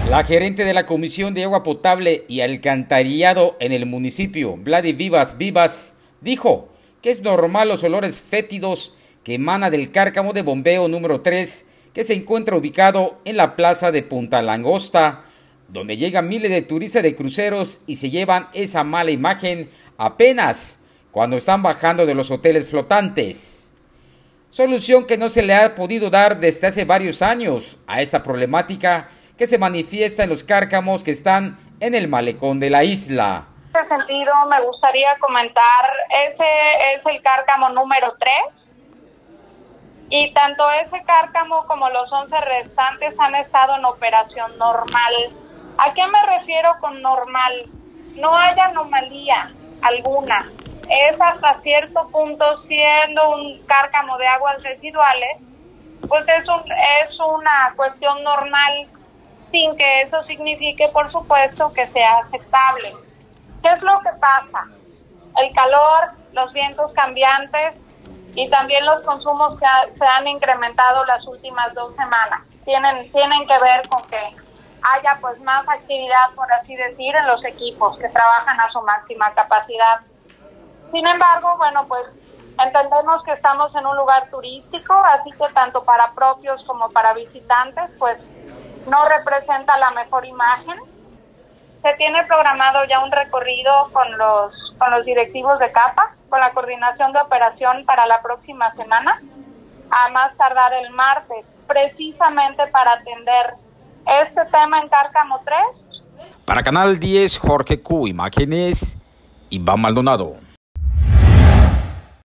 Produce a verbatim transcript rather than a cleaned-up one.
La gerente de la Comisión de Agua Potable y Alcantarillado en el municipio, Vladi Vivas Vivas, dijo que es normal los olores fétidos que emana del cárcamo de bombeo número tres, que se encuentra ubicado en la plaza de Punta Langosta, donde llegan miles de turistas de cruceros y se llevan esa mala imagen apenas cuando están bajando de los hoteles flotantes. Solución que no se le ha podido dar desde hace varios años a esta problemática que se manifiesta en los cárcamos que están en el malecón de la isla. En ese sentido, me gustaría comentar, ese es el cárcamo número tres, y tanto ese cárcamo como los once restantes han estado en operación normal. ¿A qué me refiero con normal? No hay anomalía alguna. Es hasta cierto punto, siendo un cárcamo de aguas residuales, pues es, un, es una cuestión normal, sin que eso signifique, por supuesto, que sea aceptable. ¿Qué es lo que pasa? El calor, los vientos cambiantes y también los consumos que ha, se han incrementado las últimas dos semanas. Tienen, tienen que ver con que haya pues más actividad, por así decir, en los equipos que trabajan a su máxima capacidad. Sin embargo, bueno, pues entendemos que estamos en un lugar turístico, así que tanto para propios como para visitantes, pues no representa la mejor imagen. Se tiene programado ya un recorrido con los, con los directivos de CAPA, con la coordinación de operación para la próxima semana, a más tardar el martes, precisamente para atender este tema en Cárcamo tres. Para Canal diez, Jorge Q, imágenes, Iván Maldonado.